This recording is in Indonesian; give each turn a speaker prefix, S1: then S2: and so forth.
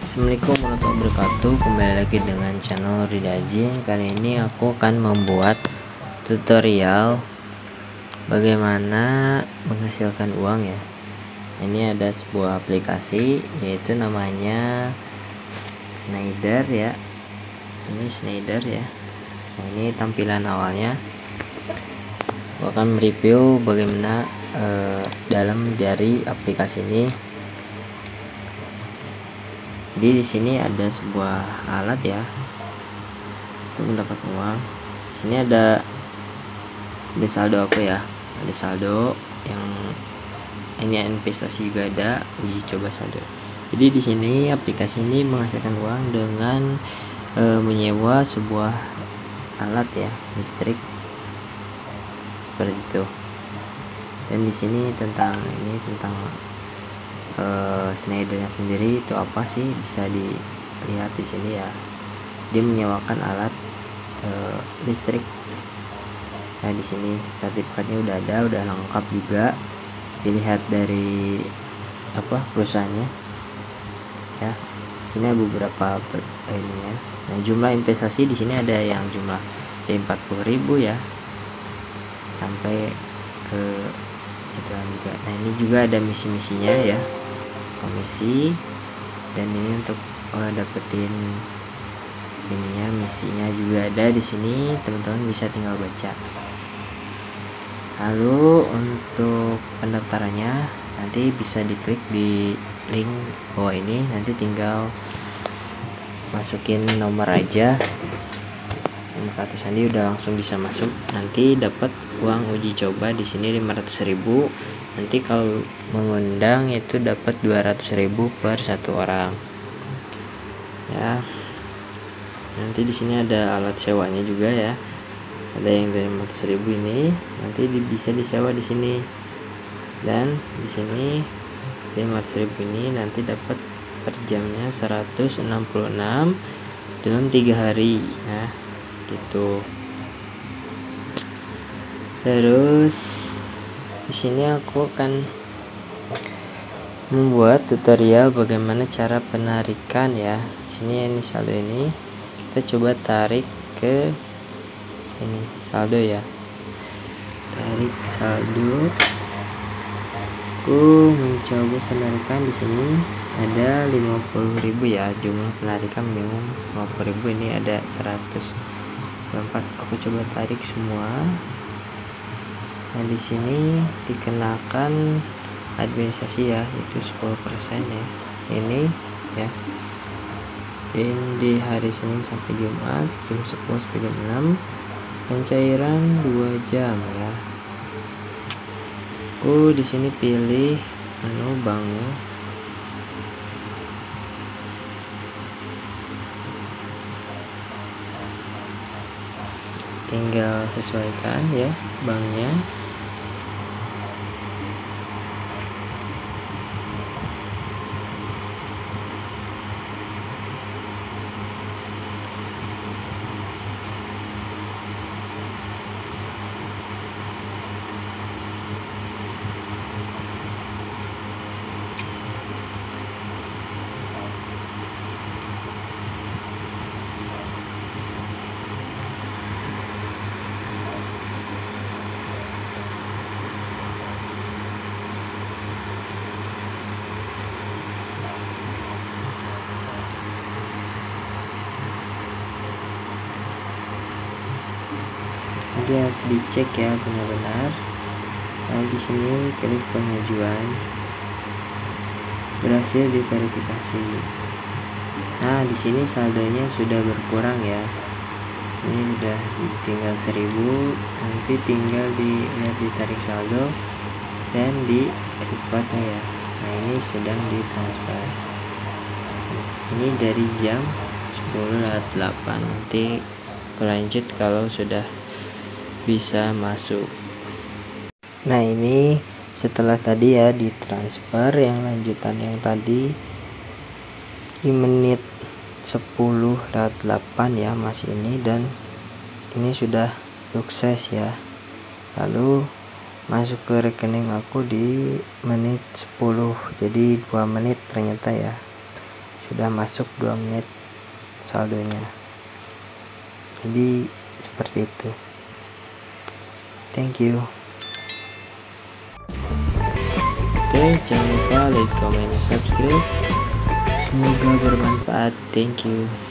S1: Assalamualaikum warahmatullahi wabarakatuh. Kembali lagi dengan channel Ridajin. Kali ini aku akan membuat tutorial bagaimana menghasilkan uang ya. Ini ada sebuah aplikasi yaitu namanya Schneider ya. Ini Schneider ya. Nah, ini tampilan awalnya. Aku akan mereview bagaimana dalam dari aplikasi ini. Jadi di sini ada sebuah alat ya untuk mendapat uang. Di sini ada saldo aku ya, ada saldo yang ini investasi juga ada, uji coba saldo. Jadi di sini aplikasi ini menghasilkan uang dengan menyewa sebuah alat ya listrik seperti itu. Dan di sini tentang Schneidernya sendiri itu apa sih, bisa dilihat di sini ya. Dia menyewakan alat listrik. Nah di sini sertifikatnya udah ada, udah lengkap juga. Dilihat dari perusahaannya ya. Sini ada beberapa ininya. Nah jumlah investasi di sini ada yang jumlah dari 40.000 ya sampai ke gituan juga. Nah ini juga ada misi-misinya ya, komisi, dan ini untuk dapetin ininya, misinya juga ada di sini, teman-teman bisa tinggal baca. Lalu untuk pendaftarannya nanti bisa diklik di link bawah ini, nanti tinggal masukin nomor aja, kartu sandi udah langsung bisa masuk. Nanti dapat uang uji coba di sini 500.000. Nanti kalau mengundang itu dapat 200.000 per satu orang ya. Nanti di sini ada alat sewanya juga ya, ada yang dari 500.000 ini nanti bisa disewa di sini. Dan di sini 500.000 ini nanti dapat per jamnya 166 dalam 3 hari ya gitu. Terus di sini aku akan membuat tutorial bagaimana cara penarikan ya. Di sini ini saldo, ini kita coba tarik ke ini saldo ya. Tarik saldo. Aku mencoba penarikan, di sini ada 50.000 ya, jumlah penarikan minimum 50.000. Ini ada 104. Aku coba tarik semua. Nah di sini dikenakan administrasi ya, itu 10% ya. Ini ya. Dan di hari Senin sampai Jumat jam 10 sampai jam 6, pencairan 2 jam ya. Aku di sini pilih menu banknya. Tinggal sesuaikan ya banknya. Jadi harus dicek ya benar-benar. Nah di sini klik pengajuan, berhasil diverifikasi. Nah di sini saldonya sudah berkurang ya. Ini udah tinggal 1.000. Nanti tinggal dilihat ditarik saldo dan di recordnya ya. Nah ini sedang ditransfer. Ini dari jam 10.08. Nanti lanjut kalau sudah bisa masuk. Nah ini setelah tadi ya ditransfer, yang lanjutan yang tadi di menit 10.08 ya masih ini, dan ini sudah sukses ya. Lalu masuk ke rekening aku di menit 10, jadi 2 menit ternyata ya sudah masuk 2 menit saldonya. Jadi seperti itu. Thank you. Oke, jangan lupa like, comment, subscribe. Semoga bermanfaat. Thank you.